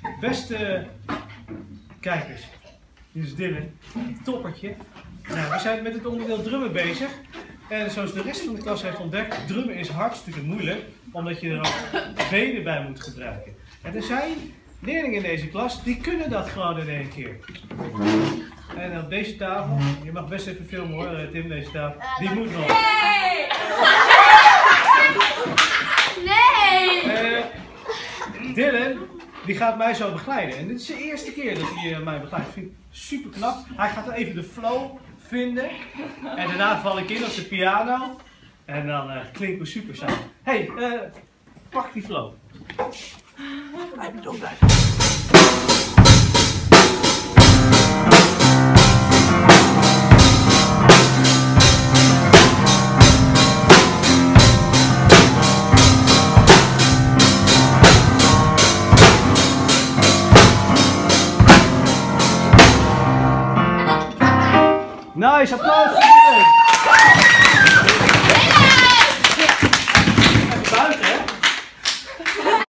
Beste kijkers, dit is Dylan, toppertje. Nou, we zijn met het onderdeel drummen bezig. En zoals de rest van de klas heeft ontdekt, drummen is hartstikke moeilijk, omdat je er ook benen bij moet gebruiken. En er zijn leerlingen in deze klas, die kunnen dat gewoon in één keer. En op deze tafel, je mag best even filmen hoor, Tim, deze tafel, die moet nog. Nee! Nee! Dylan, die gaat mij zo begeleiden. En dit is de eerste keer dat hij mij begeleidt. Ik vind het super knap. Hij gaat even de flow vinden. En daarna val ik in op de piano. En dan klinken we super samen. Hey, pak die flow. Blijf door blijven. Nice, applaus!